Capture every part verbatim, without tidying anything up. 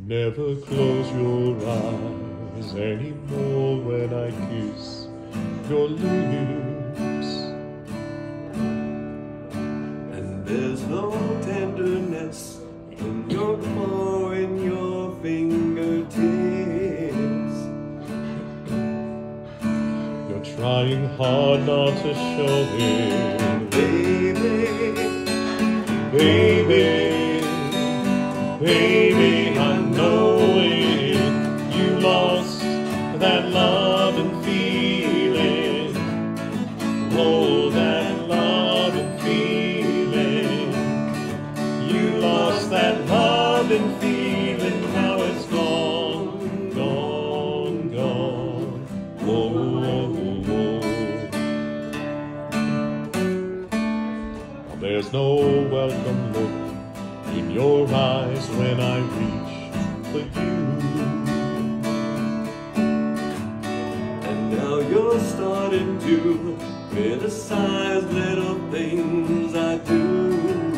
Never close your eyes anymore when I kiss your lips. And there's no tenderness in your claw, in your fingertips. You're trying hard not to show it, Baby, baby, baby, I know it. You lost that love and feeling. Oh, that love and feeling. You lost that love and feeling. Now it's gone, gone, gone. Whoa, whoa, whoa. There's no welcome look in your eyes when I reach for you. and now you're starting to criticize little things I do.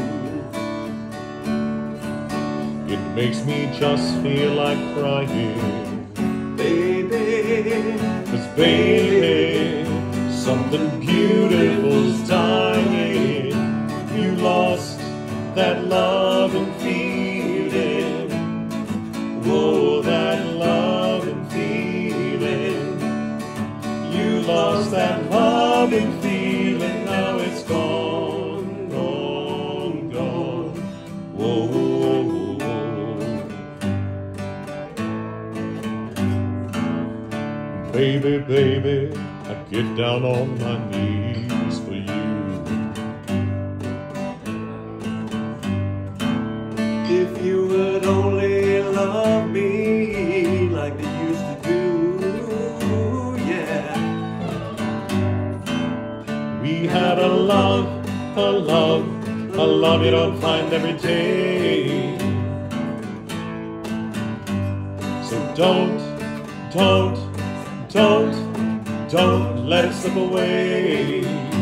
It makes me just feel like crying, Baby, 'cause baby, something beautiful's dying. You lost that love and feeling. Whoa, that love and feeling. You lost that love and feeling. Now it's gone, gone, gone. Whoa, whoa, whoa. Baby, baby, I get down on my knees for you. if you would only love me like they used to do, yeah. We had a love, a love, a love you don't find every day. So don't, don't, don't, don't let it slip away.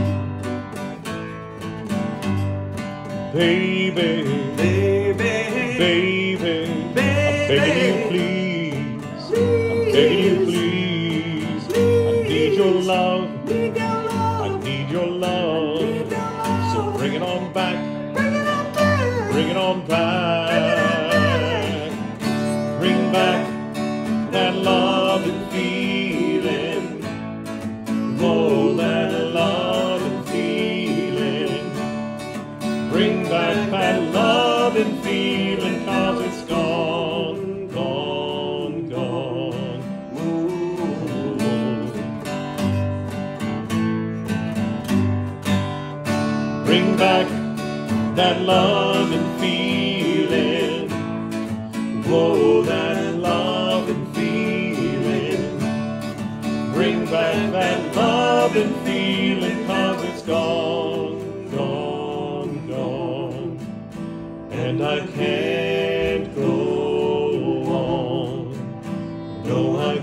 Baby, Baby, baby, I'm begging you please, I'm begging you please. I need your love, need your love, I need your love. need your love. So bring it on back, Bring it on back, bring it on back. Bring back that love and feeling. Oh, that love and feeling. Bring back that love and feeling, 'cause it's gone, gone, gone. Ooh. Bring back that love and feeling. Whoa, that love and feeling. Bring back that love and feeling, 'cause it's gone, gone, gone. And I can't go on. No, I